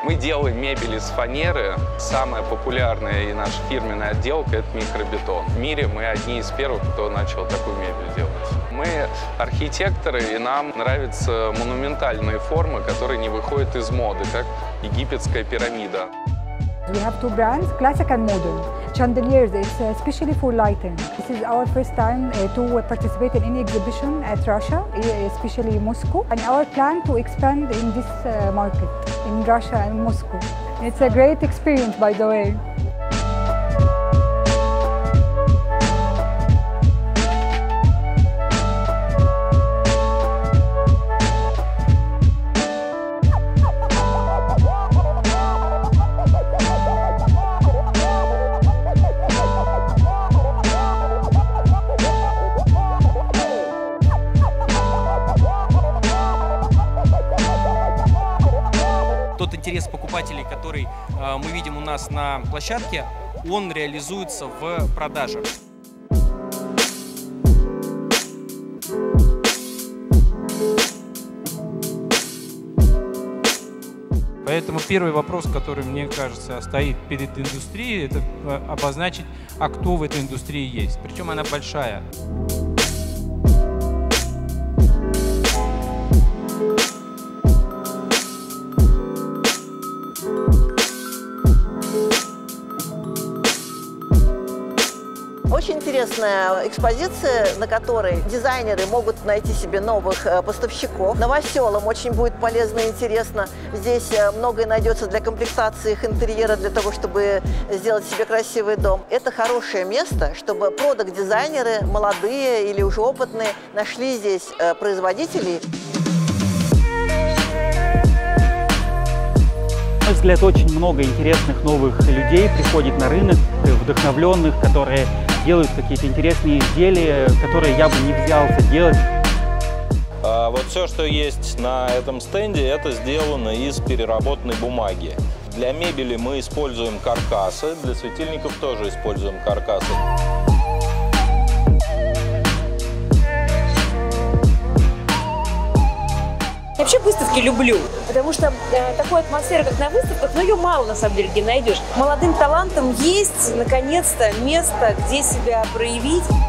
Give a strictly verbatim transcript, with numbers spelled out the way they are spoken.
Мы делаем мебель из фанеры. Самая популярная и наша фирменная отделка – это микробетон. В мире мы одни из первых, кто начал такую мебель делать. Мы архитекторы, и нам нравятся монументальные формы, которые не выходят из моды, как египетская пирамида. We have two brands, classic and modern. Chandeliers, it's uh, especially for lighting. This is our first time uh, to participate in any exhibition at Russia, especially Moscow. And our plan to expand in this uh, market, in Russia and Moscow. It's a great experience, by the way. Тот интерес покупателей, который э, мы видим у нас на площадке, он реализуется в продаже. Поэтому первый вопрос, который, мне кажется, стоит перед индустрией, это обозначить, а кто в этой индустрии есть. Причем она большая. Очень интересная экспозиция, на которой дизайнеры могут найти себе новых поставщиков. Новоселам очень будет полезно и интересно. Здесь многое найдется для комплектации их интерьера, для того, чтобы сделать себе красивый дом. Это хорошее место, чтобы продакт-дизайнеры, молодые или уже опытные, нашли здесь производителей. На мой взгляд, очень много интересных новых людей приходит на рынок, вдохновленных, которые делают какие-то интересные изделия, которые я бы не взялся делать. А вот все, что есть на этом стенде, это сделано из переработанной бумаги. Для мебели мы используем каркасы, для светильников тоже используем каркасы. Я вообще выставки люблю, потому что э, такой атмосферы, как на выставках, ну ее мало на самом деле где найдешь. Молодым талантам есть, наконец-то, место, где себя проявить.